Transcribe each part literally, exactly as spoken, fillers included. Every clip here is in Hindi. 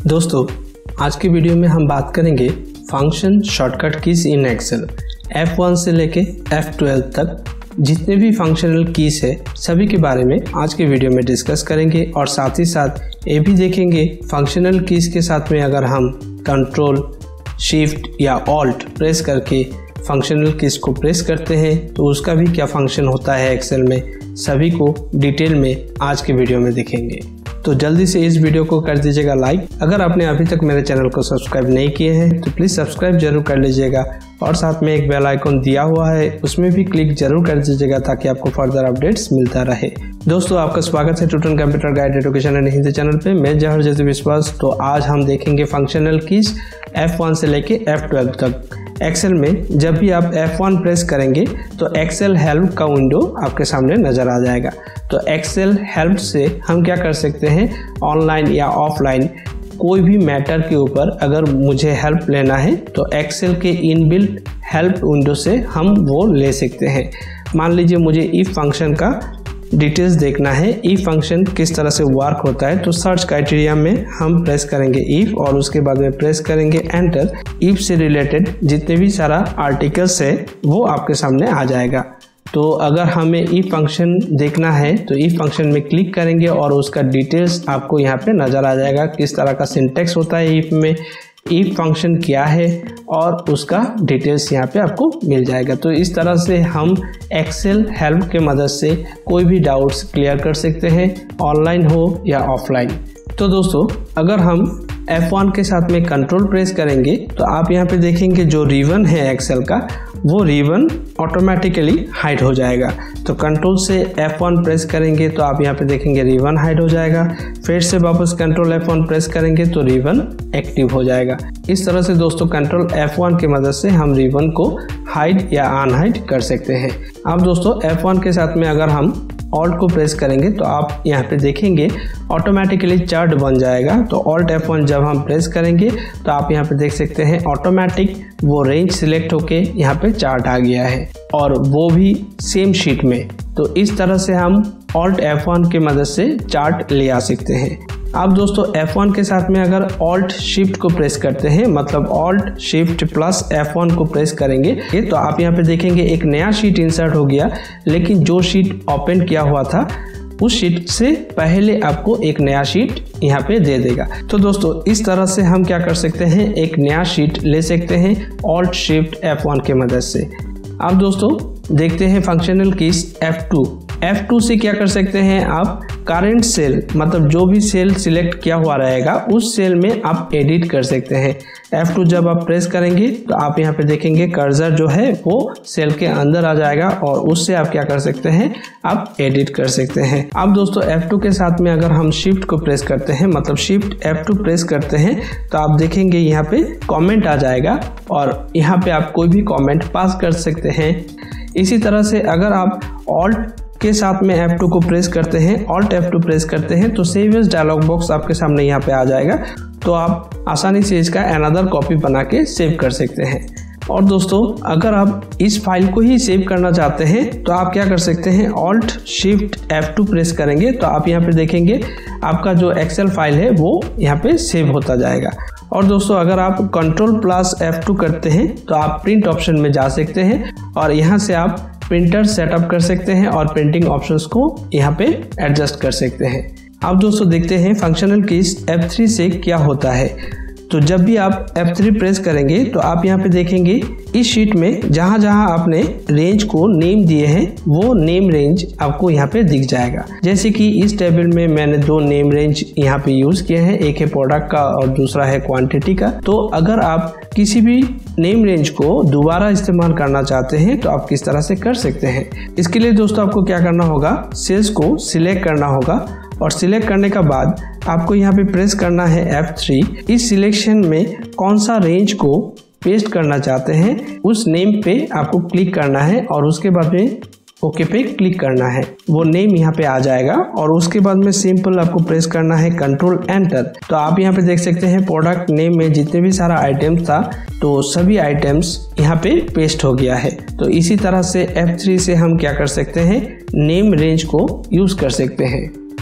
दोस्तों, आज की वीडियो में हम बात करेंगे function shortcut keys in Excel. F one से लेके एफ ट्वेल्व तक जितने भी फंक्शनल कीज है सभी के बारे में आज के वीडियो में डिस्कस करेंगे और साथ ही साथ ये भी देखेंगे फंक्शनल कीज के साथ में अगर हम कंट्रोल शिफ्ट या ऑल्ट प्रेस करके फंक्शनल कीज को प्रेस करते हैं तो उसका भी क्या फंक्शन होता है एक्सेल में, सभी को डिटेल में आज के वीडियो में देखेंगे। तो जल्दी से इस वीडियो को कर दीजिएगा लाइक। अगर आपने अभी तक मेरे चैनल को सब्सक्राइब नहीं किए हैं तो प्लीज़ सब्सक्राइब जरूर कर लीजिएगा और साथ में एक बेल आइकॉन दिया हुआ है उसमें भी क्लिक जरूर कर दीजिएगा ताकि आपको फर्दर अपडेट्स मिलता रहे। दोस्तों, आपका स्वागत है ट्यूटन computer guide education and Hindi channel पे। मैं जहर जैसे विश्वास। तो आज हम देखेंगे फंक्शनल कीज एफ वन से लेके एफ ट्वेल्व तक। एक्सेल में जब भी आप एफ वन प्रेस करेंगे तो एक्सेल हेल्प का विंडो आपके सामने नज़र आ जाएगा। तो एक्सेल हेल्प से हम क्या कर सकते हैं, ऑनलाइन या ऑफलाइन कोई भी मैटर के ऊपर अगर मुझे हेल्प लेना है तो एक्सेल के इनबिल्ट हेल्प विंडो से हम वो ले सकते हैं। मान लीजिए मुझे इफ फंक्शन का डिटेल्स देखना है, इफ फंक्शन किस तरह से वर्क होता है, तो सर्च क्राइटेरिया में हम प्रेस करेंगे इफ और उसके बाद में प्रेस करेंगे एंटर। इफ से रिलेटेड जितने भी सारा आर्टिकल्स है वो आपके सामने आ जाएगा। तो अगर हमें इफ फंक्शन देखना है तो इफ फंक्शन में क्लिक करेंगे और उसका डिटेल्स आपको यहाँ पे नज़र आ जाएगा, किस तरह का सिंटेक्स होता है इफ में, इफ फंक्शन क्या है और उसका डिटेल्स यहाँ पे आपको मिल जाएगा। तो इस तरह से हम एक्सेल हेल्प के मदद से कोई भी डाउट्स क्लियर कर सकते हैं, ऑनलाइन हो या ऑफलाइन। तो दोस्तों, अगर हम एफ वन के साथ में कंट्रोल प्रेस करेंगे तो आप यहाँ पे देखेंगे जो रिबन है एक्सेल का वो रिबन ऑटोमेटिकली हाइड हो जाएगा। तो कंट्रोल से एफ वन प्रेस करेंगे तो आप यहाँ पे देखेंगे रिबन हाइड हो जाएगा। फिर से वापस कंट्रोल एफ वन प्रेस करेंगे तो रिबन एक्टिव हो जाएगा। इस तरह से दोस्तों कंट्रोल एफ वन की मदद से हम रिबन को हाइड या अनहाइड कर सकते हैं। अब दोस्तों एफ वन के साथ में अगर हम ऑल्ट को प्रेस करेंगे तो आप यहाँ पे देखेंगे ऑटोमेटिकली चार्ट बन जाएगा। तो ऑल्ट एफ वन जब हम प्रेस करेंगे तो आप यहाँ पे देख सकते हैं ऑटोमेटिक वो रेंज सिलेक्ट होके यहाँ पे चार्ट आ गया है और वो भी सेम शीट में। तो इस तरह से हम ऑल्ट एफ वन की मदद से चार्ट ले आ सकते हैं। अब दोस्तों एफ वन के साथ में अगर ऑल्ट शिफ्ट को प्रेस करते हैं, मतलब alt shift plus F one को प्रेस करेंगे तो आप यहाँ पे देखेंगे एक नया शीट इंसर्ट हो गया, लेकिन जो शीट ओपन किया हुआ था उस शीट से पहले आपको एक नया शीट यहाँ पे दे देगा। तो दोस्तों इस तरह से हम क्या कर सकते हैं, एक नया शीट ले सकते हैं ऑल्ट शिफ्ट एफ वन के मदद से। अब दोस्तों देखते हैं functional keys F two. F two से क्या कर सकते हैं, आप करंट सेल मतलब जो भी सेल सिलेक्ट किया हुआ रहेगा उस सेल में आप एडिट कर सकते हैं। एफ टू जब आप प्रेस करेंगे तो आप यहाँ पे देखेंगे कर्सर जो है वो सेल के अंदर आ जाएगा और उससे आप क्या कर सकते हैं, आप एडिट कर सकते हैं। अब दोस्तों एफ टू के साथ में अगर हम शिफ्ट को प्रेस करते हैं, मतलब शिफ्ट एफ टू प्रेस करते हैं तो आप देखेंगे यहाँ पे कॉमेंट आ जाएगा और यहाँ पे आप कोई भी कॉमेंट पास कर सकते हैं। इसी तरह से अगर आप ऑल्ट के साथ में एफ टू को प्रेस करते हैं, ऑल्ट एफ टू प्रेस करते हैं तो सेव एज डायलॉग बॉक्स आपके सामने यहाँ पे आ जाएगा। तो आप आसानी से इसका अनदर कॉपी बना के सेव कर सकते हैं। और दोस्तों अगर आप इस फाइल को ही सेव करना चाहते हैं तो आप क्या कर सकते हैं, alt shift F two press करेंगे तो आप यहाँ पे देखेंगे आपका जो एक्सेल फाइल है वो यहाँ पे सेव होता जाएगा। और दोस्तों अगर आप कंट्रोल प्लस एफ टू करते हैं तो आप प्रिंट ऑप्शन में जा सकते हैं और यहाँ से आप प्रिंटर सेटअप कर सकते हैं और प्रिंटिंग ऑप्शंस को यहाँ पे एडजस्ट कर सकते हैं। अब दोस्तों देखते हैं फंक्शनल कीज एफ थ्री से क्या होता है। तो जब भी आप एफ थ्री प्रेस करेंगे तो आप यहाँ पे देखेंगे इस शीट में जहाँ जहाँ आपने रेंज को नेम दिए हैं वो नेम रेंज आपको यहाँ पे दिख जाएगा। जैसे कि इस टेबल में मैंने दो नेम रेंज यहाँ पे यूज किए हैं, एक है प्रोडक्ट का और दूसरा है क्वांटिटी का। तो अगर आप किसी भी नेम रेंज को दोबारा इस्तेमाल करना चाहते हैं तो आप किस तरह से कर सकते हैं। इसके लिए दोस्तों आपको क्या करना होगा, सेल्स को सिलेक्ट करना होगा और सिलेक्ट करने का बाद आपको यहाँ पे प्रेस करना है एफ थ्री। इस सिलेक्शन में कौन सा रेंज को पेस्ट करना चाहते हैं उस नेम पे आपको क्लिक करना है और उसके बाद में ओके पे क्लिक करना है, वो नेम यहाँ पे आ जाएगा। और उसके बाद में सिंपल आपको प्रेस करना है कंट्रोल एंटर। तो आप यहाँ पे देख सकते हैं प्रोडक्ट नेम में जितने भी सारा आइटम्स था तो सभी आइटम्स यहाँ पे पेस्ट हो गया है। तो इसी तरह से एफ थ्री से हम क्या कर सकते हैं, नेम रेंज को यूज कर सकते हैं।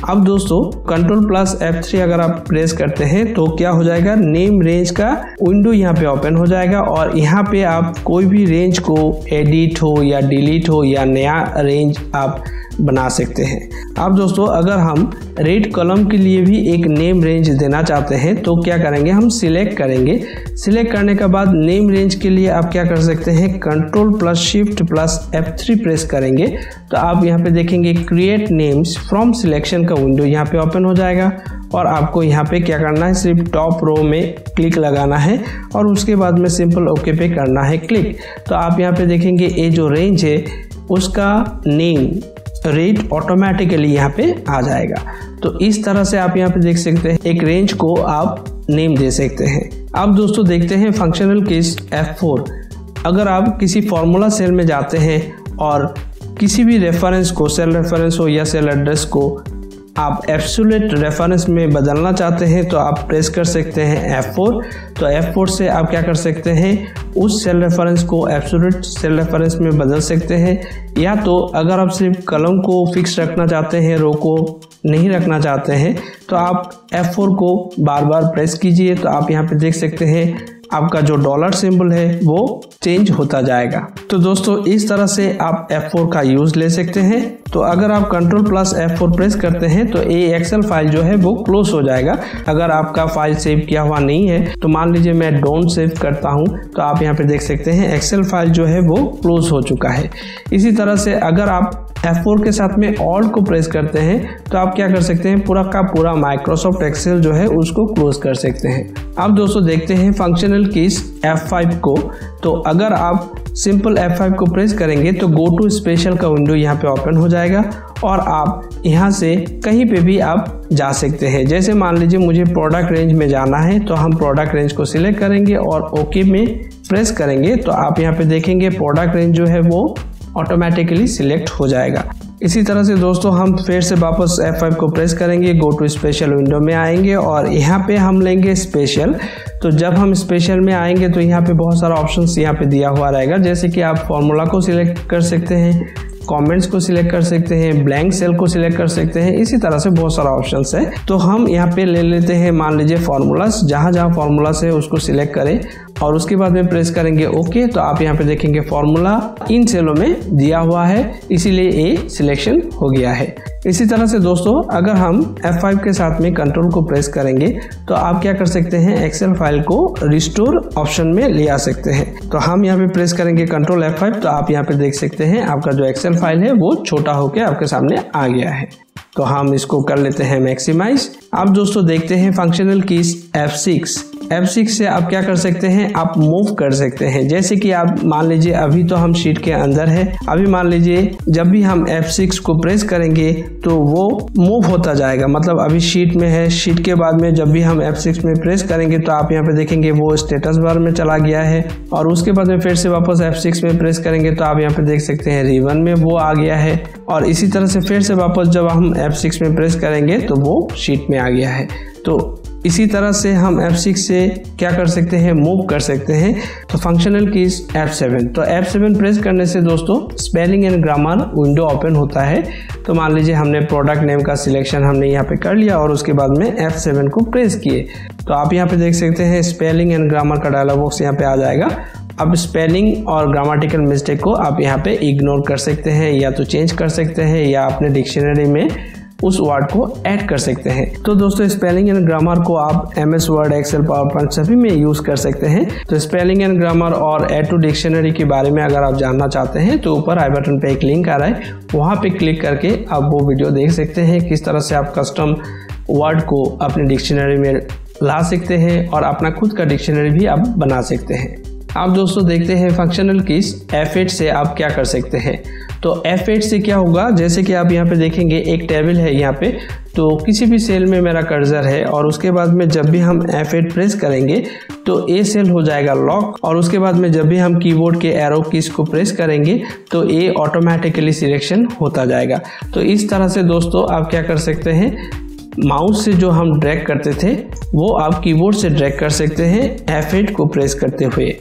अब दोस्तों कंट्रोल प्लस एफ थ्री अगर आप प्रेस करते हैं तो क्या हो जाएगा, नेम रेंज का विंडो यहाँ पे ओपन हो जाएगा और यहाँ पे आप कोई भी रेंज को एडिट हो या डिलीट हो या नया रेंज आप बना सकते हैं। अब दोस्तों अगर हम रेड कॉलम के लिए भी एक नेम रेंज देना चाहते हैं तो क्या करेंगे, हम सिलेक्ट करेंगे। सिलेक्ट करने के बाद नेम रेंज के लिए आप क्या कर सकते हैं, control plus shift plus F three press करेंगे तो आप यहाँ पे देखेंगे क्रिएट नेम्स फ्रॉम सिलेक्शन का विंडो यहाँ पे ओपन हो जाएगा और आपको यहाँ पे क्या करना है, सिर्फ टॉप रो में क्लिक लगाना है और उसके बाद में सिंपल ओके पे करना है क्लिक। तो आप यहाँ पे देखेंगे ये जो रेंज है उसका नेम रेट ऑटोमेटिकली यहाँ पे आ जाएगा। तो इस तरह से आप यहाँ पे देख सकते हैं एक रेंज को आप नेम दे सकते हैं। अब दोस्तों देखते हैं फंक्शनल कीज एफ फोर। अगर आप किसी फॉर्मूला सेल में जाते हैं और किसी भी रेफरेंस को, सेल रेफरेंस हो या सेल एड्रेस को आप एब्सोल्यूट रेफरेंस में बदलना चाहते हैं तो आप प्रेस कर सकते हैं एफ फोर। तो एफ फोर से आप क्या कर सकते हैं, उस सेल रेफरेंस को एब्सोल्यूट सेल रेफरेंस में बदल सकते हैं, या तो अगर आप सिर्फ कलम को फिक्स रखना चाहते हैं, रो को नहीं रखना चाहते हैं तो आप एफ फोर को बार बार प्रेस कीजिए। तो आप यहाँ पे देख सकते हैं आपका जो डॉलर सिंबल है वो चेंज होता जाएगा। तो दोस्तों इस तरह से आप एफ फोर का यूज ले सकते हैं। तो अगर आप control plus F four press करते हैं तो ये एक्सेल फाइल जो है वो क्लोज हो जाएगा। अगर आपका फाइल सेव किया हुआ नहीं है तो मान लीजिए मैं डोंट सेव करता हूं तो आप यहाँ पे देख सकते हैं एक्सेल फाइल जो है वो क्लोज हो चुका है। इसी तरह से अगर आप एफ फोर के साथ में ऑल्ट को प्रेस करते हैं तो आप क्या कर सकते हैं, पूरा का पूरा माइक्रोसॉफ्ट एक्सेल जो है उसको क्लोज कर सकते हैं। अब दोस्तों देखते हैं फंक्शनल कीज एफ फाइव को। तो अगर आप सिंपल एफ फाइव को प्रेस करेंगे तो गो टू स्पेशल का विंडो यहाँ पे ओपन हो जाएगा और आप यहाँ से कहीं पे भी आप जा सकते हैं। जैसे मान लीजिए मुझे प्रोडक्ट रेंज में जाना है तो हम प्रोडक्ट रेंज को सिलेक्ट करेंगे और ओके में प्रेस करेंगे तो आप यहाँ पे देखेंगे प्रोडक्ट रेंज जो है वो ऑटोमेटिकली सिलेक्ट हो जाएगा। इसी तरह से दोस्तों हम फिर से वापस एफ फाइव को प्रेस करेंगे, गो टू स्पेशल विंडो में आएंगे और यहाँ पे हम लेंगे स्पेशल। तो जब हम स्पेशल में आएंगे तो यहाँ पे बहुत सारा ऑप्शंस यहाँ पे दिया हुआ रहेगा, जैसे कि आप फॉर्मूला को सिलेक्ट कर सकते हैं, कमेंट्स को सिलेक्ट कर सकते हैं, ब्लैंक सेल को सिलेक्ट कर सकते हैं, इसी तरह से बहुत सारा ऑप्शंस है। तो हम यहाँ पे ले लेते हैं मान लीजिए फॉर्मूलास, जहाँ जहाँ फॉर्मूलास है उसको सिलेक्ट करें और उसके बाद में प्रेस करेंगे ओके। तो आप यहाँ पे देखेंगे फॉर्मूला इन सेलों में दिया हुआ है, इसीलिए ये सिलेक्शन हो गया है। इसी तरह से दोस्तों अगर हम एफ फाइव के साथ में कंट्रोल को प्रेस करेंगे तो आप क्या कर सकते हैं, एक्सेल फाइल को रिस्टोर ऑप्शन में ले आ सकते हैं। तो हम यहाँ पे प्रेस करेंगे कंट्रोल एफ फाइव तो आप यहाँ पे देख सकते हैं आपका जो एक्सेल फाइल है वो छोटा होकर आपके सामने आ गया है। तो हम इसको कर लेते हैं मैक्सिमाइज। अब दोस्तों देखते हैं functional keys F six. F six से आप क्या कर सकते हैं, आप मूव कर सकते हैं। जैसे कि आप मान लीजिए अभी तो हम शीट के अंदर है, अभी मान लीजिए जब भी हम एफ सिक्स को प्रेस करेंगे तो वो मूव होता जाएगा, मतलब अभी शीट में है। शीट के बाद में जब भी हम एफ सिक्स में प्रेस करेंगे तो आप यहाँ पे देखेंगे वो स्टेटस बार में चला गया है और उसके बाद में फिर से वापस एफ सिक्स में प्रेस करेंगे तो आप यहाँ पे देख सकते हैं रिबन में वो आ गया है और इसी तरह से फिर से वापस जब हम एफ सिक्स में प्रेस करेंगे तो वो शीट में आ गया है। तो इसी तरह से हम एफ सिक्स से क्या कर सकते हैं, मूव कर सकते हैं। तो फंक्शनल कीज एफ सेवन। तो एफ सेवन प्रेस करने से दोस्तों spelling and grammar window open होता है। तो मान लीजिए हमने प्रोडक्ट नेम का सिलेक्शन हमने यहाँ पे कर लिया और उसके बाद में एफ सेवन को प्रेस किए तो आप यहाँ पे देख सकते हैं स्पेलिंग एंड ग्रामर का डायलॉग बॉक्स यहाँ पे आ जाएगा। अब स्पेलिंग और ग्रामेटिकल मिस्टेक को आप यहाँ पे इग्नोर कर सकते हैं, या तो चेंज कर सकते हैं या अपने डिक्शनरी में उस वर्ड को ऐड कर सकते हैं। तो दोस्तों स्पेलिंग एंड ग्रामर को आप M S Word, Excel, PowerPoint सभी में यूज कर सकते हैं। तो स्पेलिंग एंड ग्रामर और ऐड टू डिक्शनरी के बारे में अगर आप जानना चाहते हैं तो ऊपर आई बटन पे एक लिंक आ रहा है, वहां पे क्लिक करके आप वो वीडियो देख सकते हैं किस तरह से आप कस्टम वर्ड को अपने डिक्शनरी में ला सकते हैं और अपना खुद का डिक्शनरी भी आप बना सकते हैं। आप दोस्तों देखते हैं फंक्शनल कीज एफ एट से आप क्या कर सकते हैं। तो एफ एट से क्या होगा, जैसे कि आप यहाँ पे देखेंगे एक टेबल है यहाँ पे, तो किसी भी सेल में मेरा कर्सर है और उसके बाद में जब भी हम एफ एट प्रेस करेंगे तो ए सेल हो जाएगा लॉक और उसके बाद में जब भी हम कीबोर्ड के एरो कीज को प्रेस करेंगे तो ए ऑटोमेटिकली सिलेक्शन होता जाएगा। तो इस तरह से दोस्तों आप क्या कर सकते हैं, माउस से जो हम ड्रैग करते थे वो आप कीबोर्ड से ड्रैग कर सकते हैं एफ एट को प्रेस करते हुए।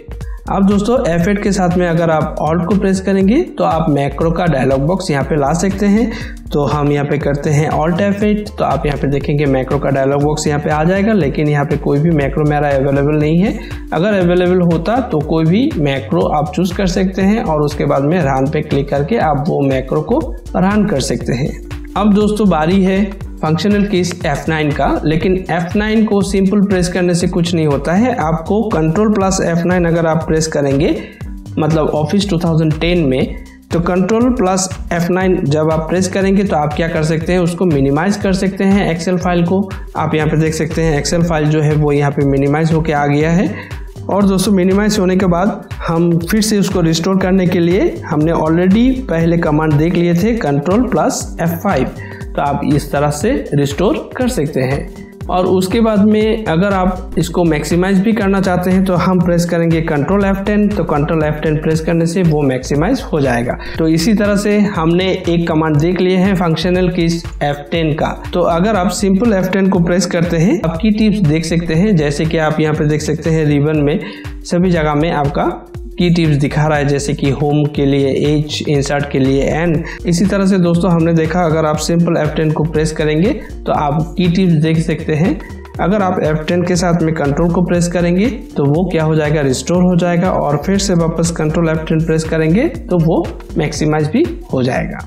अब दोस्तों एफ एट के साथ में अगर आप ऑल्ट को प्रेस करेंगे तो आप मैक्रो का डायलॉग बॉक्स यहाँ पे ला सकते हैं। तो हम यहाँ पे करते हैं ऑल्ट एफ एट, तो आप यहाँ पे देखेंगे मैक्रो का डायलॉग बॉक्स यहाँ पे आ जाएगा, लेकिन यहाँ पे कोई भी मैक्रो मेरा अवेलेबल नहीं है। अगर अवेलेबल होता तो कोई भी मैक्रो आप चूज कर सकते हैं और उसके बाद में रन पे क्लिक करके आप वो मैक्रो को रन कर सकते हैं। अब दोस्तों बारी है फंक्शनल कीज एफ नाइन का, लेकिन एफ नाइन को सिंपल प्रेस करने से कुछ नहीं होता है। आपको कंट्रोल प्लस एफ नाइन अगर आप प्रेस करेंगे मतलब ऑफिस टू थाउजेंड टेन में, तो कंट्रोल प्लस एफ नाइन जब आप प्रेस करेंगे तो आप क्या कर सकते हैं, उसको मिनिमाइज कर सकते हैं एक्सेल फाइल को। आप यहाँ पे देख सकते हैं एक्सेल फाइल जो है वो यहाँ पे मिनिमाइज होके आ गया है। और दोस्तों मिनिमाइज होने के बाद हम फिर से उसको रिस्टोर करने के लिए हमने ऑलरेडी पहले कमांड देख लिए थे कंट्रोल प्लस एफ फाइव, तो आप इस तरह से रिस्टोर कर सकते हैं। और उसके बाद में अगर आप इसको मैक्सिमाइज भी करना चाहते हैं तो हम प्रेस करेंगे कंट्रोल एफ टेन, तो कंट्रोल एफ टेन प्रेस करने से वो मैक्सिमाइज हो जाएगा। तो इसी तरह से हमने एक कमांड देख लिए हैं फंक्शनल कीज एफ टेन का। तो अगर आप सिंपल एफ टेन को प्रेस करते हैं आप की टिप्स देख सकते हैं, जैसे कि आप यहाँ पे देख सकते हैं रिबन में सभी जगह में आपका की टिप्स दिखा रहा है, जैसे कि होम के लिए एच, इंसर्ट के लिए एन। इसी तरह से दोस्तों हमने देखा अगर आप सिंपल एफ टेन को प्रेस करेंगे तो आप की टिप्स देख सकते हैं। अगर आप एफ टेन के साथ में कंट्रोल को प्रेस करेंगे तो वो क्या हो जाएगा, रिस्टोर हो जाएगा, और फिर से वापस कंट्रोल एफ टेन प्रेस करेंगे तो वो मैक्सिमाइज भी हो जाएगा।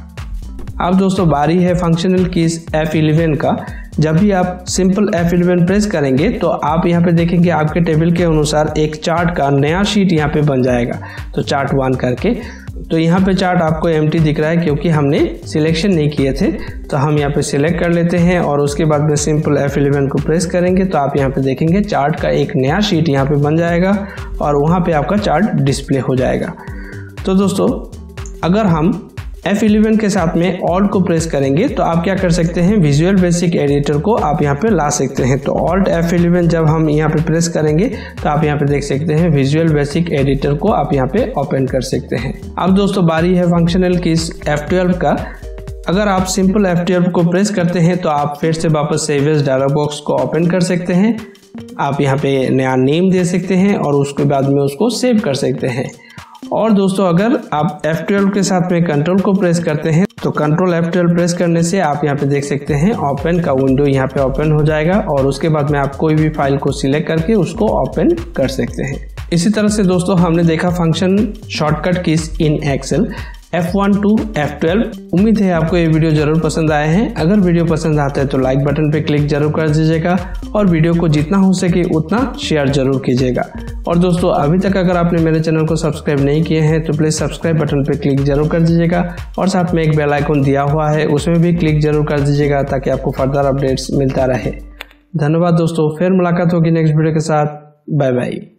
अब दोस्तों बारी है फंक्शनल कीज एफ इलेवन का। जब भी आप सिंपल एफ इलेवन प्रेस करेंगे तो आप यहाँ पे देखेंगे आपके टेबल के अनुसार एक चार्ट का नया शीट यहाँ पे बन जाएगा। तो चार्ट वन करके, तो यहाँ पे चार्ट आपको एम्प्टी दिख रहा है क्योंकि हमने सिलेक्शन नहीं किए थे। तो हम यहाँ पे सिलेक्ट कर लेते हैं और उसके बाद में सिंपल एफ इलेवन को प्रेस करेंगे तो आप यहाँ पे देखेंगे चार्ट का एक नया शीट यहाँ पे बन जाएगा और वहाँ पे आपका चार्ट डिस्प्ले हो जाएगा। तो दोस्तों अगर हम एफ इलेवन के साथ में ऑल्ट को प्रेस करेंगे तो आप क्या कर सकते हैं, विजुअल बेसिक एडिटर को आप यहाँ पे ला सकते हैं। तो ऑल्ट एफ इलेवन जब हम यहाँ पे प्रेस करेंगे तो आप यहाँ पे देख सकते हैं विजुअल बेसिक एडिटर को आप यहाँ पे ओपन कर सकते हैं। अब दोस्तों बारी है फंक्शनल कीज एफ ट्वेल्व का। अगर आप सिंपल एफ ट्वेल्व को प्रेस करते हैं तो आप फिर से वापस सेव एज डायलॉग बॉक्स को ओपन कर सकते हैं। आप यहाँ पे नया नेम दे सकते हैं और उसके बाद में उसको सेव कर सकते हैं। और दोस्तों अगर आप एफ ट्वेल्व के साथ में कंट्रोल को प्रेस करते हैं तो कंट्रोल एफ ट्वेल्व प्रेस करने से आप यहाँ पे देख सकते हैं ओपन का विंडो यहाँ पे ओपन हो जाएगा और उसके बाद में आप कोई भी फाइल को सिलेक्ट करके उसको ओपन कर सकते हैं। इसी तरह से दोस्तों हमने देखा function shortcut keys in Excel F one to F twelve. उम्मीद है आपको ये वीडियो जरूर पसंद आए हैं। अगर वीडियो पसंद आता है तो लाइक बटन पे क्लिक जरूर कर दीजिएगा और वीडियो को जितना हो सके उतना शेयर जरूर कीजिएगा। और दोस्तों अभी तक अगर आपने मेरे चैनल को सब्सक्राइब नहीं किए हैं तो प्लीज़ सब्सक्राइब बटन पे क्लिक जरूर कर दीजिएगा और साथ में एक बेल आइकन दिया हुआ है उसमें भी क्लिक जरूर कर दीजिएगा ताकि आपको फर्दर अपडेट्स मिलता रहे। धन्यवाद दोस्तों, फिर मुलाकात होगी नेक्स्ट वीडियो के साथ। Bye bye.